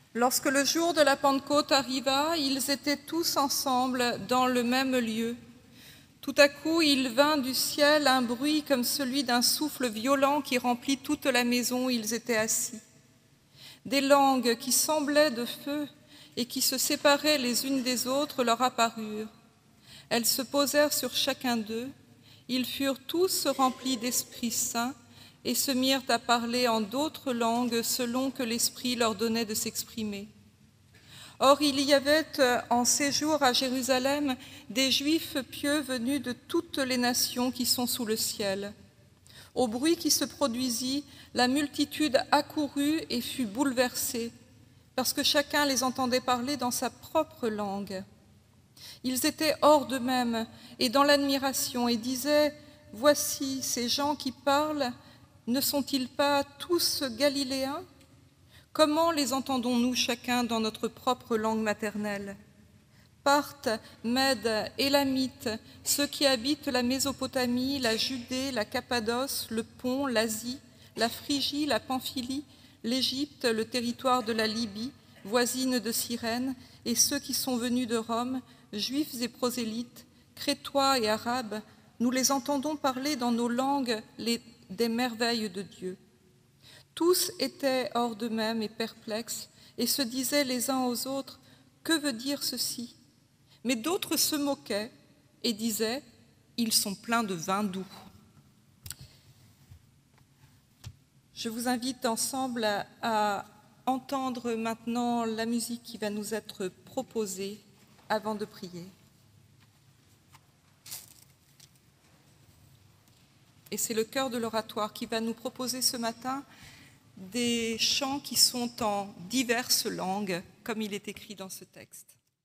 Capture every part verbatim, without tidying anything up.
Lorsque le jour de la Pentecôte arriva, ils étaient tous ensemble dans le même lieu. Tout à coup, il vint du ciel un bruit comme celui d'un souffle violent qui remplit toute la maison où ils étaient assis. Des langues qui semblaient de feu et qui se séparaient les unes des autres leur apparurent. Elles se posèrent sur chacun d'eux. Ils furent tous remplis d'Esprit Saint et se mirent à parler en d'autres langues selon que l'Esprit leur donnait de s'exprimer. Or, il y avait en séjour à Jérusalem des Juifs pieux venus de toutes les nations qui sont sous le ciel. Au bruit qui se produisit, la multitude accourut et fut bouleversée, parce que chacun les entendait parler dans sa propre langue. Ils étaient hors d'eux-mêmes et dans l'admiration et disaient « Voici ces gens qui parlent, ne sont-ils pas tous galiléens ? Comment les entendons-nous chacun dans notre propre langue maternelle ? Parthes, Mèdes, Élamites, ceux qui habitent la Mésopotamie, la Judée, la Cappadoce, le Pont, l'Asie, la Phrygie, la Pamphylie, l'Égypte, le territoire de la Libye, voisine de Cyrène, et ceux qui sont venus de Rome, Juifs et prosélytes, Crétois et Arabes, nous les entendons parler dans nos langues les, des merveilles de Dieu. Tous étaient hors d'eux-mêmes et perplexes et se disaient les uns aux autres « Que veut dire ceci ?» Mais d'autres se moquaient et disaient « Ils sont pleins de vin doux. » Je vous invite ensemble à, à entendre maintenant la musique qui va nous être proposée avant de prier. Et c'est le chœur de l'oratoire qui va nous proposer ce matin des chants qui sont en diverses langues, comme il est écrit dans ce texte.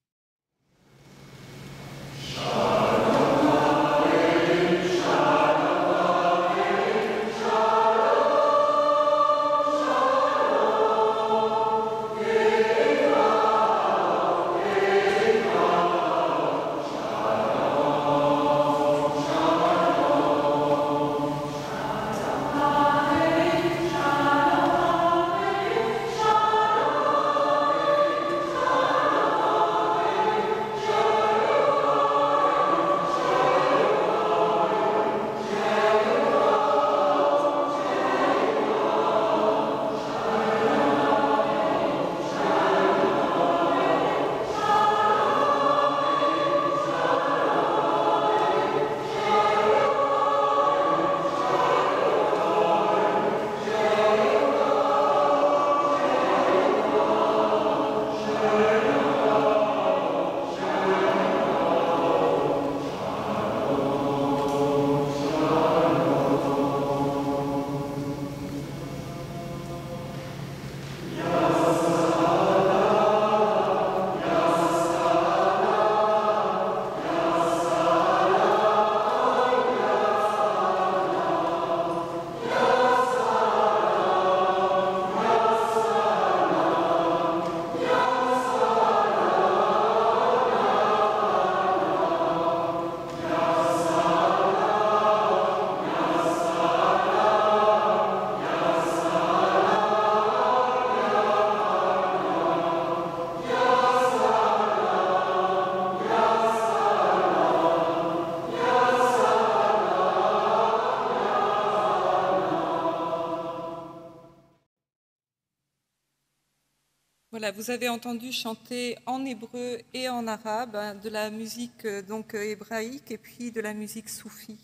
Voilà, vous avez entendu chanter en hébreu et en arabe de la musique donc hébraïque et puis de la musique soufie.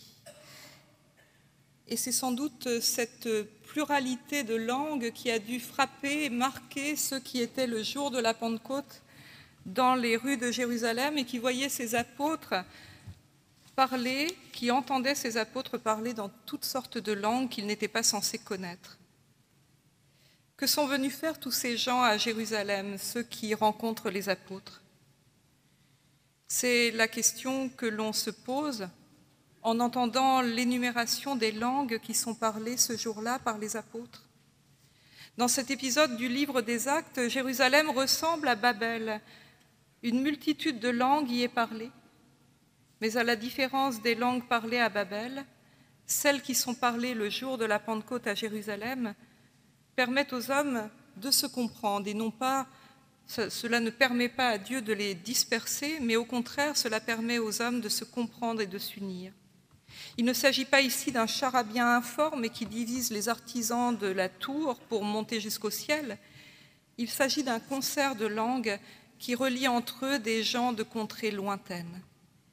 Et c'est sans doute cette pluralité de langues qui a dû frapper et marquer ceux qui étaient le jour de la Pentecôte dans les rues de Jérusalem et qui voyaient ces apôtres parler, qui entendaient ces apôtres parler dans toutes sortes de langues qu'ils n'étaient pas censés connaître. Que sont venus faire tous ces gens à Jérusalem, ceux qui rencontrent les apôtres? C'est la question que l'on se pose en entendant l'énumération des langues qui sont parlées ce jour-là par les apôtres. Dans cet épisode du livre des Actes, Jérusalem ressemble à Babel. Une multitude de langues y est parlée, mais à la différence des langues parlées à Babel, celles qui sont parlées le jour de la Pentecôte à Jérusalem permettent aux hommes de se comprendre et non pas Cela ne permet pas à Dieu de les disperser, mais au contraire, cela permet aux hommes de se comprendre et de s'unir. Il ne s'agit pas ici d'un charabia informe qui divise les artisans de la tour pour monter jusqu'au ciel. Il s'agit d'un concert de langues qui relie entre eux des gens de contrées lointaines.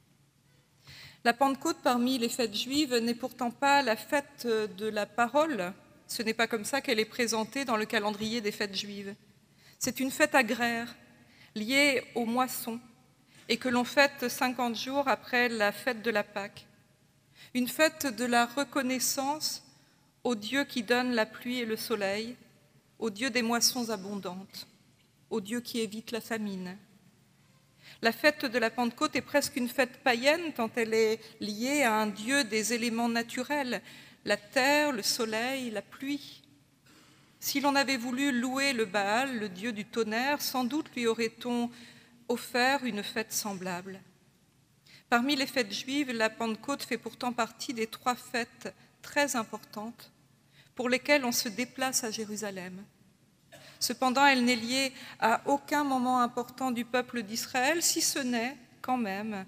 La Pentecôte parmi les fêtes juives n'est pourtant pas la fête de la parole. Ce n'est pas comme ça qu'elle est présentée dans le calendrier des fêtes juives. C'est une fête agraire, liée aux moissons, et que l'on fête cinquante jours après la fête de la Pâque. Une fête de la reconnaissance au Dieu qui donne la pluie et le soleil, au Dieu des moissons abondantes, au Dieu qui évite la famine. La fête de la Pentecôte est presque une fête païenne tant elle est liée à un Dieu des éléments naturels, la terre, le soleil, la pluie. Si l'on avait voulu louer le Baal, le dieu du tonnerre, sans doute lui aurait-on offert une fête semblable. Parmi les fêtes juives, la Pentecôte fait pourtant partie des trois fêtes très importantes pour lesquelles on se déplace à Jérusalem. Cependant, elle n'est liée à aucun moment important du peuple d'Israël, si ce n'est quand même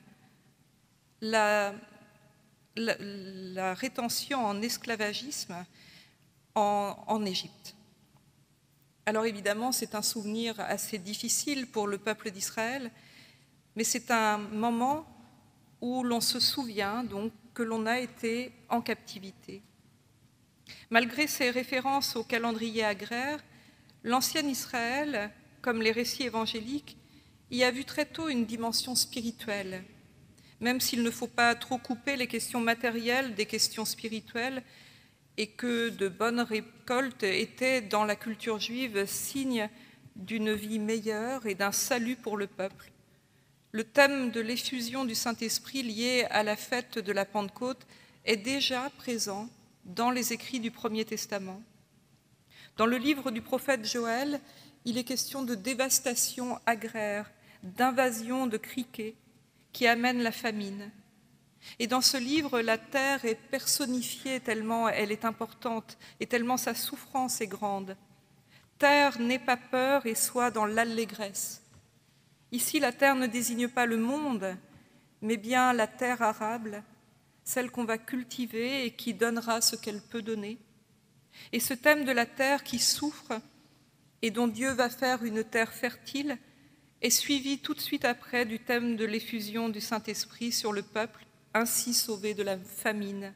la, la, la rétention en esclavagisme en, en Égypte. Alors évidemment, c'est un souvenir assez difficile pour le peuple d'Israël, mais c'est un moment où l'on se souvient donc que l'on a été en captivité. Malgré ces références au calendrier agraire, l'ancien Israël, comme les récits évangéliques, y a vu très tôt une dimension spirituelle, même s'il ne faut pas trop couper les questions matérielles des questions spirituelles, et que de bonnes récoltes étaient dans la culture juive signe d'une vie meilleure et d'un salut pour le peuple. Le thème de l'effusion du Saint-Esprit lié à la fête de la Pentecôte est déjà présent dans les écrits du Premier Testament. Dans le livre du prophète Joël, il est question de dévastation agraire, d'invasion de criquets qui amènent la famine. Et dans ce livre, la terre est personnifiée tellement elle est importante et tellement sa souffrance est grande. Terre, n'aie pas peur et sois dans l'allégresse. Ici, la terre ne désigne pas le monde, mais bien la terre arable, celle qu'on va cultiver et qui donnera ce qu'elle peut donner. Et ce thème de la terre qui souffre et dont Dieu va faire une terre fertile est suivi tout de suite après du thème de l'effusion du Saint-Esprit sur le peuple, ainsi sauvé de la famine.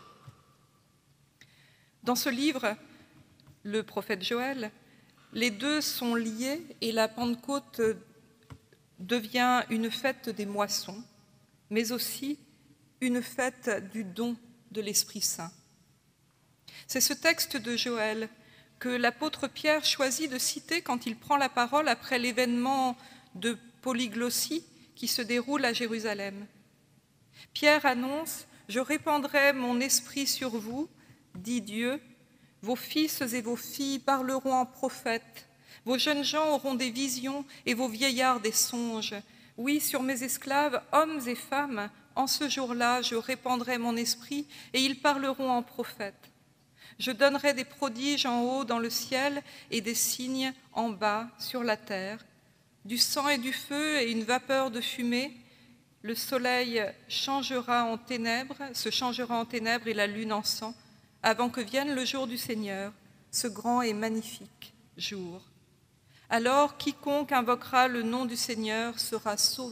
Dans ce livre, le prophète Joël, les deux sont liés et la Pentecôte devient une fête des moissons, mais aussi une fête du don de l'Esprit Saint. C'est ce texte de Joël que l'apôtre Pierre choisit de citer quand il prend la parole après l'événement de polyglossie qui se déroule à Jérusalem. Pierre annonce « Je répandrai mon esprit sur vous, dit Dieu, vos fils et vos filles parleront en prophètes, vos jeunes gens auront des visions et vos vieillards des songes. Oui, sur mes esclaves, hommes et femmes, en ce jour-là, je répandrai mon esprit et ils parleront en prophètes. Je donnerai des prodiges en haut dans le ciel et des signes en bas sur la terre, du sang et du feu et une vapeur de fumée. Le soleil changera en ténèbres, se changera en ténèbres et la lune en sang, avant que vienne le jour du Seigneur, ce grand et magnifique jour. Alors quiconque invoquera le nom du Seigneur sera sauvé. »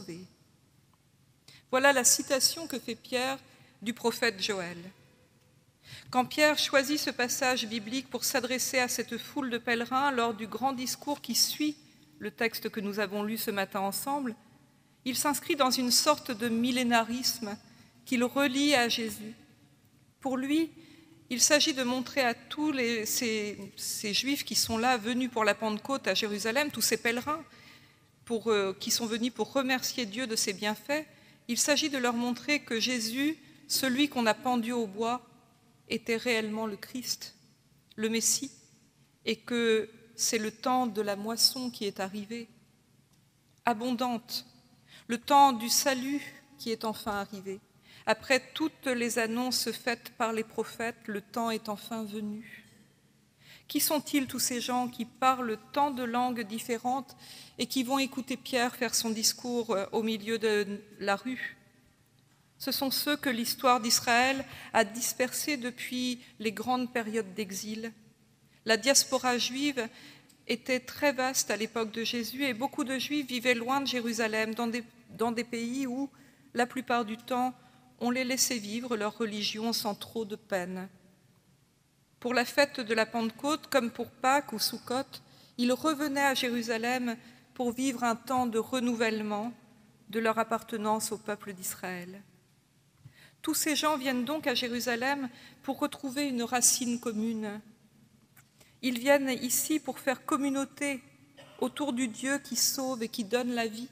Voilà la citation que fait Pierre du prophète Joël. Quand Pierre choisit ce passage biblique pour s'adresser à cette foule de pèlerins lors du grand discours qui suit le texte que nous avons lu ce matin ensemble, il s'inscrit dans une sorte de millénarisme qu'il relie à Jésus. Pour lui, il s'agit de montrer à tous les, ces, ces Juifs qui sont là, venus pour la Pentecôte à Jérusalem, tous ces pèlerins pour, euh, qui sont venus pour remercier Dieu de ses bienfaits, il s'agit de leur montrer que Jésus, celui qu'on a pendu au bois, était réellement le Christ, le Messie, et que c'est le temps de la moisson qui est arrivé, abondante, le temps du salut qui est enfin arrivé. Après toutes les annonces faites par les prophètes, le temps est enfin venu. Qui sont-ils tous ces gens qui parlent tant de langues différentes et qui vont écouter Pierre faire son discours au milieu de la rue? Ce sont ceux que l'histoire d'Israël a dispersés depuis les grandes périodes d'exil. La diaspora juive était très vaste à l'époque de Jésus et beaucoup de Juifs vivaient loin de Jérusalem, dans des, dans des pays où, la plupart du temps, on les laissait vivre leur religion sans trop de peine. Pour la fête de la Pentecôte, comme pour Pâques ou Soukhot, ils revenaient à Jérusalem pour vivre un temps de renouvellement de leur appartenance au peuple d'Israël. Tous ces gens viennent donc à Jérusalem pour retrouver une racine commune. Ils viennent ici pour faire communauté autour du Dieu qui sauve et qui donne la vie.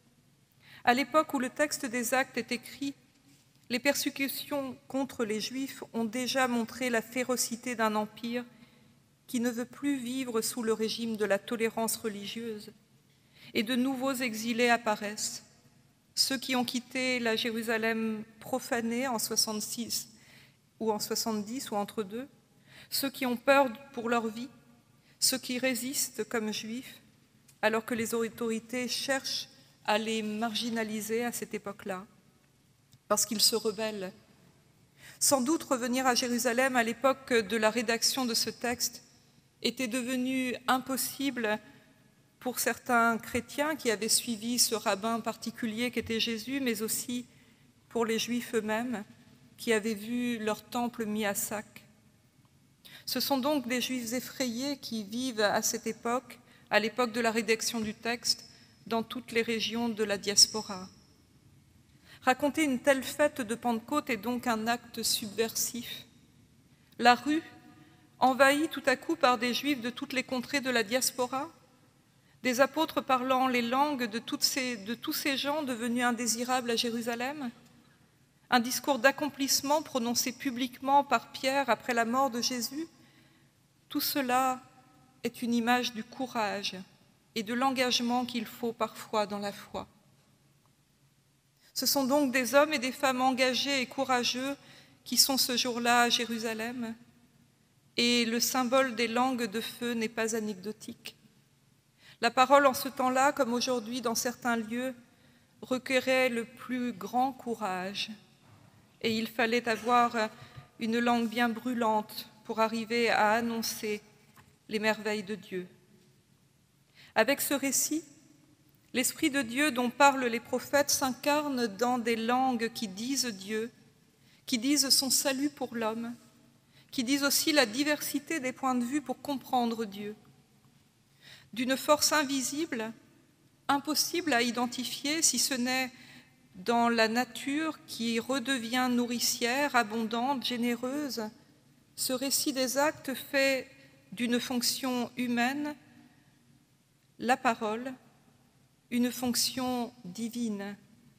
À l'époque où le texte des Actes est écrit, les persécutions contre les Juifs ont déjà montré la férocité d'un empire qui ne veut plus vivre sous le régime de la tolérance religieuse. Et de nouveaux exilés apparaissent, ceux qui ont quitté la Jérusalem profanée en soixante-six ou en soixante-dix ou entre deux, ceux qui ont peur pour leur vie, ceux qui résistent comme Juifs, alors que les autorités cherchent à les marginaliser à cette époque-là, parce qu'ils se rebellent. Sans doute revenir à Jérusalem à l'époque de la rédaction de ce texte était devenu impossible pour certains chrétiens qui avaient suivi ce rabbin particulier qu'était Jésus, mais aussi pour les Juifs eux-mêmes qui avaient vu leur temple mis à sac. Ce sont donc des Juifs effrayés qui vivent à cette époque, à l'époque de la rédaction du texte, dans toutes les régions de la diaspora. Raconter une telle fête de Pentecôte est donc un acte subversif. La rue, envahie tout à coup par des Juifs de toutes les contrées de la diaspora, des apôtres parlant les langues de, toutes ces, de tous ces gens devenus indésirables à Jérusalem, un discours d'accomplissement prononcé publiquement par Pierre après la mort de Jésus, tout cela est une image du courage et de l'engagement qu'il faut parfois dans la foi. Ce sont donc des hommes et des femmes engagés et courageux qui sont ce jour-là à Jérusalem, et le symbole des langues de feu n'est pas anecdotique. La parole en ce temps-là, comme aujourd'hui dans certains lieux, requérait le plus grand courage, et il fallait avoir une langue bien brûlante pour arriver à annoncer les merveilles de Dieu. Avec ce récit, l'Esprit de Dieu dont parlent les prophètes s'incarne dans des langues qui disent Dieu, qui disent son salut pour l'homme, qui disent aussi la diversité des points de vue pour comprendre Dieu. D'une force invisible, impossible à identifier si ce n'est dans la nature qui redevient nourricière, abondante, généreuse, ce récit des actes fait d'une fonction humaine la parole, une fonction divine.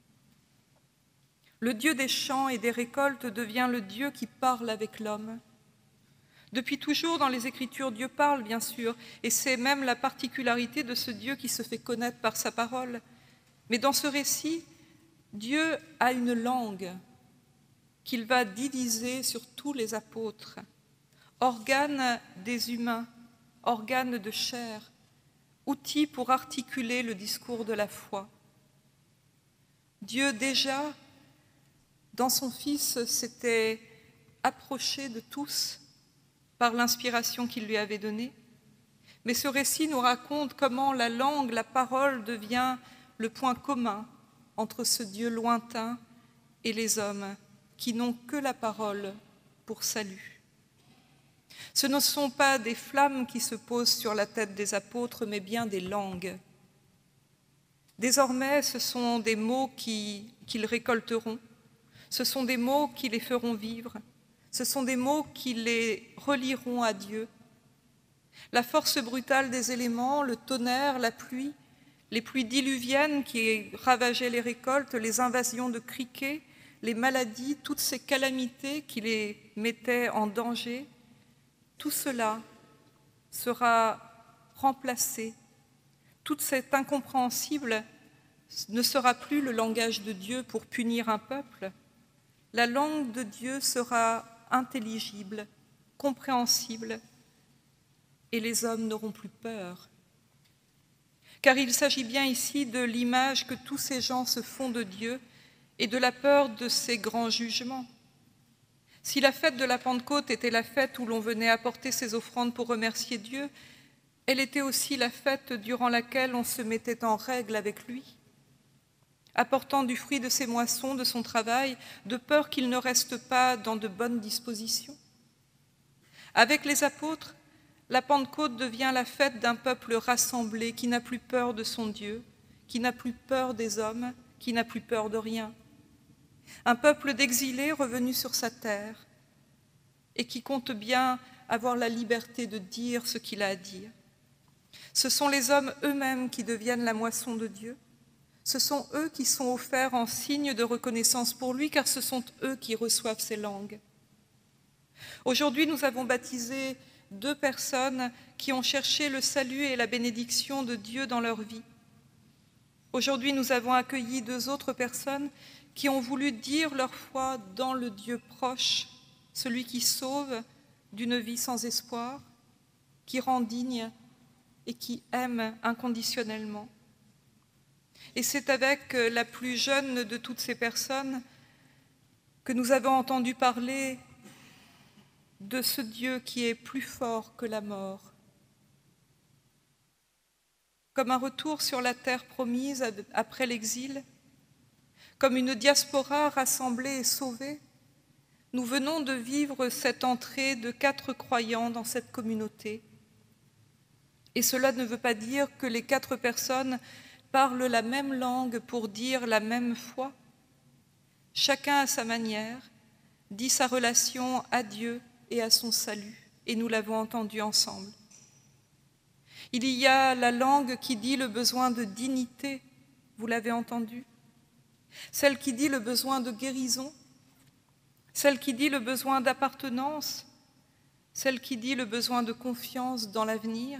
Le Dieu des champs et des récoltes devient le Dieu qui parle avec l'homme. Depuis toujours, dans les Écritures, Dieu parle, bien sûr, et c'est même la particularité de ce Dieu qui se fait connaître par sa parole. Mais dans ce récit, Dieu a une langue qu'il va diviser sur tous les apôtres, organes des humains, organes de chair, outils pour articuler le discours de la foi. Dieu déjà, dans son Fils, s'était approché de tous par l'inspiration qu'il lui avait donnée. Mais ce récit nous raconte comment la langue, la parole devient le point commun entre ce Dieu lointain et les hommes qui n'ont que la parole pour salut. Ce ne sont pas des flammes qui se posent sur la tête des apôtres, mais bien des langues. Désormais, ce sont des mots qui, qu'ils récolteront, ce sont des mots qui les feront vivre, ce sont des mots qui les relieront à Dieu. La force brutale des éléments, le tonnerre, la pluie, les pluies diluviennes qui ravageaient les récoltes, les invasions de criquets, les maladies, toutes ces calamités qui les mettaient en danger, tout cela sera remplacé. Tout cet incompréhensible ne sera plus le langage de Dieu pour punir un peuple. La langue de Dieu sera intelligible, compréhensible, et les hommes n'auront plus peur. Car il s'agit bien ici de l'image que tous ces gens se font de Dieu et de la peur de ses grands jugements. Si la fête de la Pentecôte était la fête où l'on venait apporter ses offrandes pour remercier Dieu, elle était aussi la fête durant laquelle on se mettait en règle avec lui, apportant du fruit de ses moissons, de son travail, de peur qu'il ne reste pas dans de bonnes dispositions. Avec les apôtres, la Pentecôte devient la fête d'un peuple rassemblé qui n'a plus peur de son Dieu, qui n'a plus peur des hommes, qui n'a plus peur de rien. Un peuple d'exilés revenu sur sa terre et qui compte bien avoir la liberté de dire ce qu'il a à dire. Ce sont les hommes eux-mêmes qui deviennent la moisson de Dieu. Ce sont eux qui sont offerts en signe de reconnaissance pour lui, car ce sont eux qui reçoivent ces langues. Aujourd'hui, nous avons baptisé deux personnes qui ont cherché le salut et la bénédiction de Dieu dans leur vie. Aujourd'hui, nous avons accueilli deux autres personnes qui ont voulu dire leur foi dans le Dieu proche, celui qui sauve d'une vie sans espoir, qui rend digne et qui aime inconditionnellement. Et c'est avec la plus jeune de toutes ces personnes que nous avons entendu parler de ce Dieu qui est plus fort que la mort. Comme un retour sur la terre promise après l'exil, comme une diaspora rassemblée et sauvée, nous venons de vivre cette entrée de quatre croyants dans cette communauté. Et cela ne veut pas dire que les quatre personnes parlent la même langue pour dire la même foi. Chacun à sa manière dit sa relation à Dieu et à son salut, et nous l'avons entendu ensemble. Il y a la langue qui dit le besoin de dignité, vous l'avez entendu, celle qui dit le besoin de guérison, celle qui dit le besoin d'appartenance, celle qui dit le besoin de confiance dans l'avenir.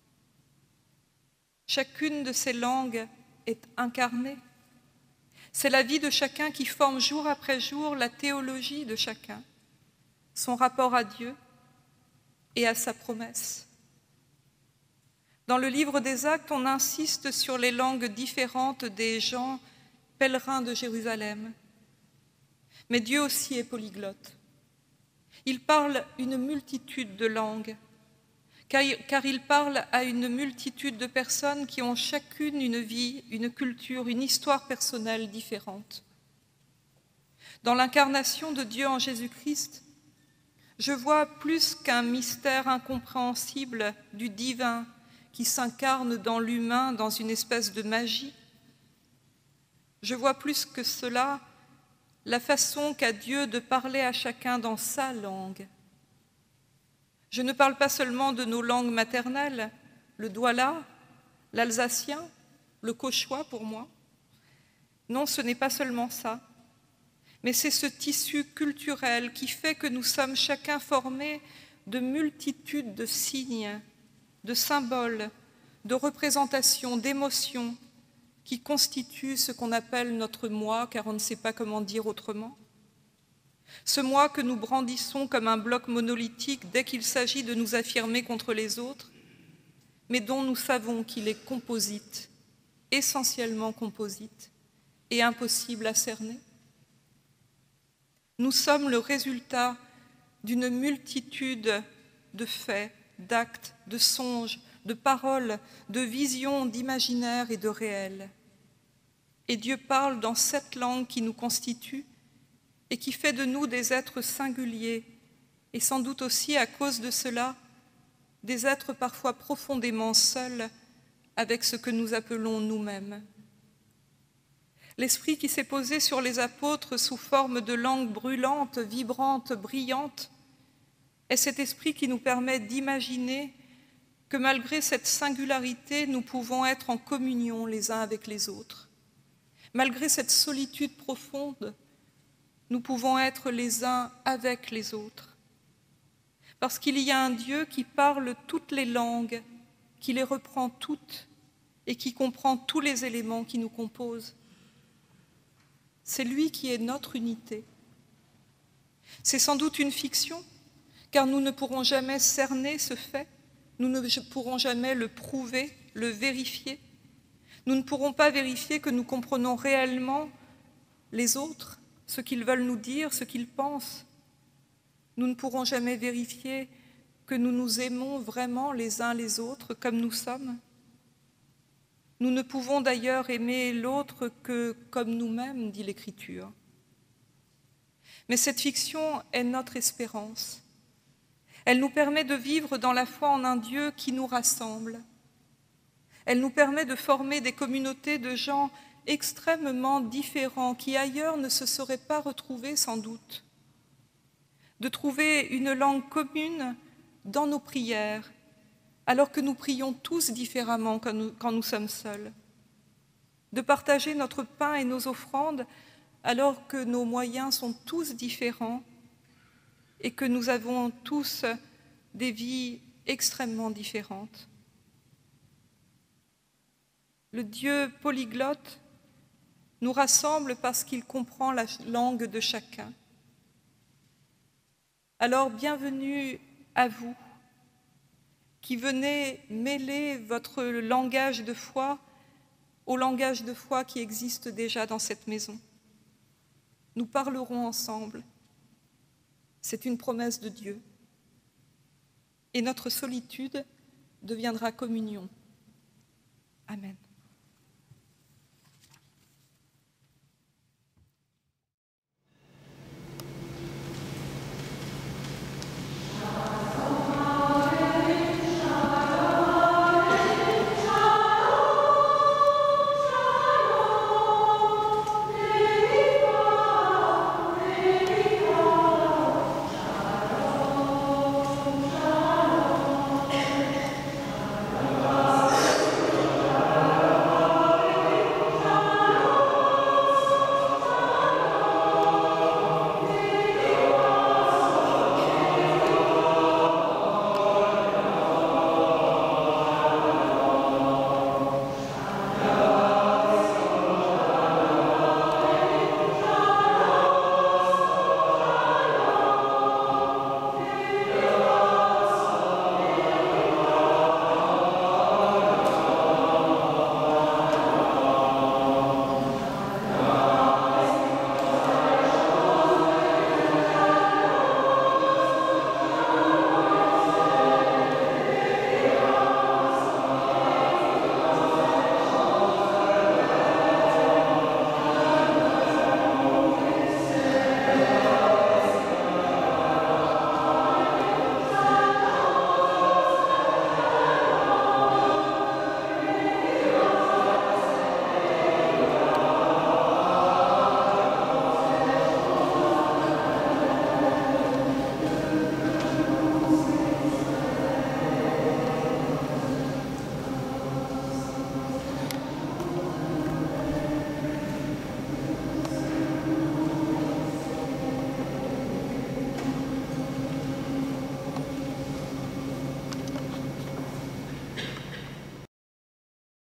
Chacune de ces langues est incarnée. C'est la vie de chacun qui forme jour après jour la théologie de chacun, son rapport à Dieu et à sa promesse. Dans le livre des Actes, on insiste sur les langues différentes des gens pèlerins de Jérusalem. Mais Dieu aussi est polyglotte. Il parle une multitude de langues, car, car il parle à une multitude de personnes qui ont chacune une vie, une culture, une histoire personnelle différente. Dans l'incarnation de Dieu en Jésus-Christ, je vois plus qu'un mystère incompréhensible du divin qui s'incarne dans l'humain dans une espèce de magie. Je vois plus que cela la façon qu'a Dieu de parler à chacun dans sa langue. Je ne parle pas seulement de nos langues maternelles, le douala, l'alsacien, le cauchois pour moi. Non, ce n'est pas seulement ça, mais c'est ce tissu culturel qui fait que nous sommes chacun formés de multitudes de signes, de symboles, de représentations, d'émotions, qui constitue ce qu'on appelle notre moi, car on ne sait pas comment dire autrement. Ce moi que nous brandissons comme un bloc monolithique dès qu'il s'agit de nous affirmer contre les autres, mais dont nous savons qu'il est composite, essentiellement composite, et impossible à cerner. Nous sommes le résultat d'une multitude de faits, d'actes, de songes, de paroles, de visions, d'imaginaires et de réels. Et Dieu parle dans cette langue qui nous constitue et qui fait de nous des êtres singuliers, et sans doute aussi à cause de cela, des êtres parfois profondément seuls avec ce que nous appelons nous-mêmes. L'esprit qui s'est posé sur les apôtres sous forme de langue brûlante, vibrante, brillante, est cet esprit qui nous permet d'imaginer que malgré cette singularité, nous pouvons être en communion les uns avec les autres. Malgré cette solitude profonde, nous pouvons être les uns avec les autres. Parce qu'il y a un Dieu qui parle toutes les langues, qui les reprend toutes et qui comprend tous les éléments qui nous composent. C'est lui qui est notre unité. C'est sans doute une fiction, car nous ne pourrons jamais cerner ce fait, Nous ne pourrons jamais le prouver, le vérifier. Nous ne pourrons pas vérifier que nous comprenons réellement les autres, ce qu'ils veulent nous dire, ce qu'ils pensent. Nous ne pourrons jamais vérifier que nous nous aimons vraiment les uns les autres comme nous sommes. Nous ne pouvons d'ailleurs aimer l'autre que comme nous-mêmes, dit l'Écriture. Mais cette fiction est notre espérance. Elle nous permet de vivre dans la foi en un Dieu qui nous rassemble. Elle nous permet de former des communautés de gens extrêmement différents qui ailleurs ne se seraient pas retrouvés sans doute. De trouver une langue commune dans nos prières, alors que nous prions tous différemment quand nous, quand nous sommes seuls. De partager notre pain et nos offrandes, alors que nos moyens sont tous différents et que nous avons tous des vies extrêmement différentes. Le Dieu polyglotte nous rassemble parce qu'il comprend la langue de chacun. Alors bienvenue à vous qui venez mêler votre langage de foi au langage de foi qui existe déjà dans cette maison. Nous parlerons ensemble. C'est une promesse de Dieu. Et notre solitude deviendra communion. Amen.